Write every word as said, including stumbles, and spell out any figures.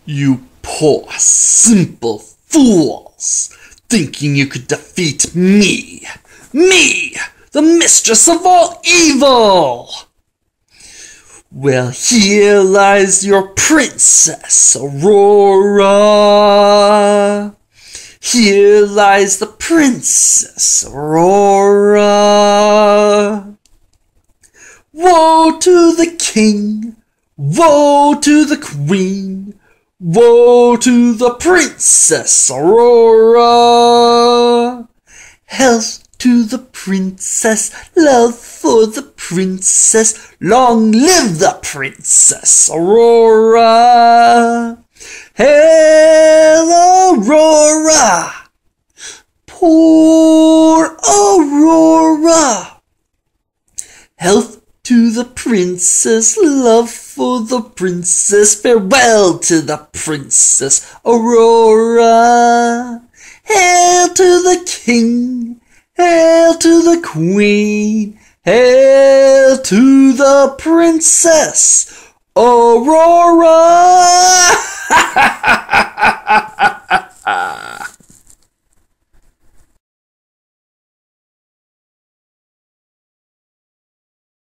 You poor, simple fools, thinking you could defeat me, me, the mistress of all evil! Well, here lies your Princess Aurora. Here lies the Princess Aurora. Woe to the king, woe to the queen, woe to the Princess Aurora. Health to the princess, love for the princess, long live the Princess Aurora. Hail Aurora, poor Aurora. Health to the princess, love for the princess, farewell to the Princess Aurora. Hail to the king, hail to the queen, hail to the Princess Aurora!